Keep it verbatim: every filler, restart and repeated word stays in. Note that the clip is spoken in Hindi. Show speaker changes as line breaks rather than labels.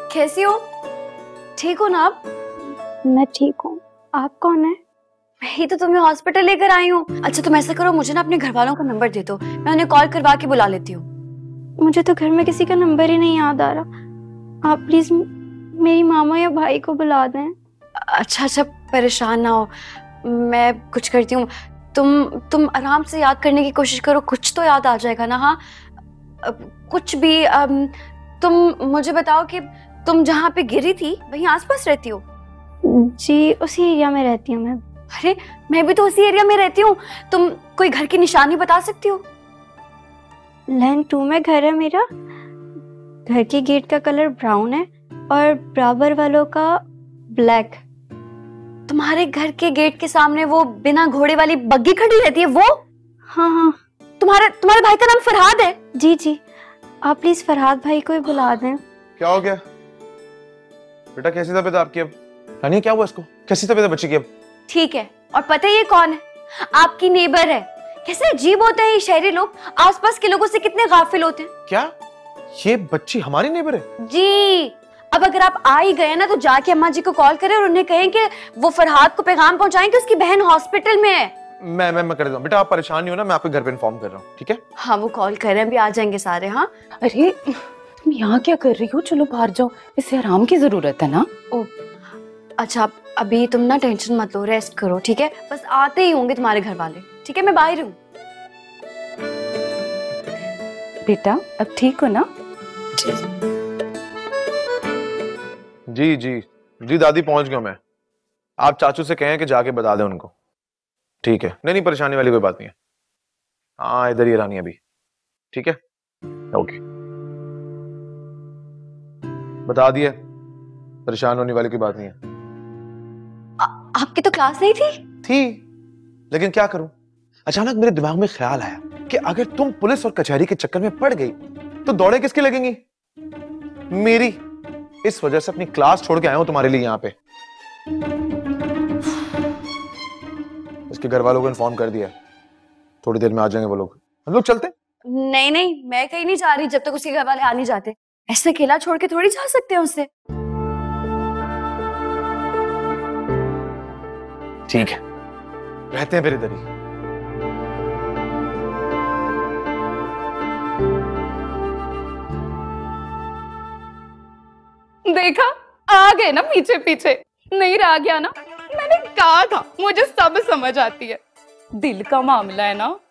कैसी हो? ठीक हो ना आप?
मैं ठीक हूँ। आप कौन है?
मैं ही तो तुम्हें हॉस्पिटल लेकर आई हूँ। अच्छा तुम ऐसा करो, मुझे ना अपने घर वालों का नंबर दे दो, मैं उन्हें कॉल करवा के बुला लेती हूँ।
मुझे तो घर में किसी का नंबर ही नहीं याद आ रहा। आप प्लीज मेरी मामा या भाई को बुला दें।
अच्छा अच्छा परेशान ना हो, मैं कुछ करती हूँ। तुम तुम आराम से याद करने की कोशिश करो, कुछ तो याद आ जाएगा ना। हाँ कुछ भी। अम, तुम मुझे बताओ कि तुम जहाँ पे गिरी थी वहीं आसपास रहती हो?
जी उसी एरिया में रहती हूँ मैं।
अरे मैं भी तो उसी एरिया में रहती हूँ। तुम कोई घर की निशानी बता सकती हो?
लैन टू में घर है मेरा। घर की गेट का कलर ब्राउन है और बराबर वालों का ब्लैक।
तुम्हारे घर के गेट के सामने वो बिना घोड़े वाली बग्गी खड़ी रहती है वो?
हाँ हाँ।
तुम्हारे तुम्हारे भाई का नाम फरहाद है?
जी जी। आप प्लीज फरहाद भाई को ही बुला दें।
क्या हो गया बेटा? कैसी तबीयत है आपकी अब? रानी क्या हुआ इसको? कैसी तबीयत है बच्ची की अब?
ठीक है। और पता है ये कौन है? आपकी नेबर है। कैसे अजीब होते हैं ये शहरी लोग, आसपास के लोगों से कितने गाफिल होते हैं।
क्या ये बच्ची हमारी नेबर है?
जी। अब अगर आप आ ही गए ना तो जाके अम्मा जी को कॉल करें और उन्हें कहें कि वो फरहाद को पैगाम पहुंचाएं कि उसकी बहन हॉस्पिटल में है।
मैं मैं मैं कर देता हूं बेटा, आप परेशान नहीं हो ना, मैं आपके घर पे इन्फॉर्म कर रहा हूँ, ठीक है?
हाँ वो कॉल कर रहे हैं, अभी आ जाएंगे सारे। हाँ
अरे तुम यहाँ क्या कर रही हो? चलो बाहर जाओ, इसे आराम की जरूरत है ना।
ओ अच्छा अभी तुम ना टेंशन मत लो, रेस्ट करो ठीक है? बस आते ही होंगे तुम्हारे घर वाले, ठीक है? मैं बाहर हूँ।
बेटा अब ठीक हो ना?
जी जी जी दादी पहुंच गया मैं। आप चाचू से कहें कि जाके बता दें उनको, ठीक है? नहीं नहीं परेशानी वाली कोई बात नहीं है। हाँ इधर ही रानी अभी, ठीक है? ओके बता दिए, परेशान होने वाली कोई बात नहीं है।
आ, आपकी तो क्लास नहीं थी?
थी, लेकिन क्या करूं, अचानक मेरे दिमाग में ख्याल आया कि अगर तुम पुलिस और कचहरी के चक्कर में पड़ गई तो दौड़े किसकी लगेंगी? मेरी। इस वजह से अपनी क्लास छोड़ के आया हूं तुम्हारे लिए यहाँ पे। इसके घर वालों को इन्फॉर्म कर दिया, थोड़ी देर में आ जाएंगे वो लोग। हम लोग चलते?
नहीं नहीं मैं कहीं नहीं जा रही जब तक उसके घर वाले आ नहीं जाते। ऐसे अकेला छोड़ के थोड़ी जा सकते हैं उससे।
ठीक है रहते हैं फिर इधर ही।
देखा आ गए ना पीछे पीछे, नहीं रह गया ना। मैंने कहा था मुझे सब समझ आती है, दिल का मामला है ना।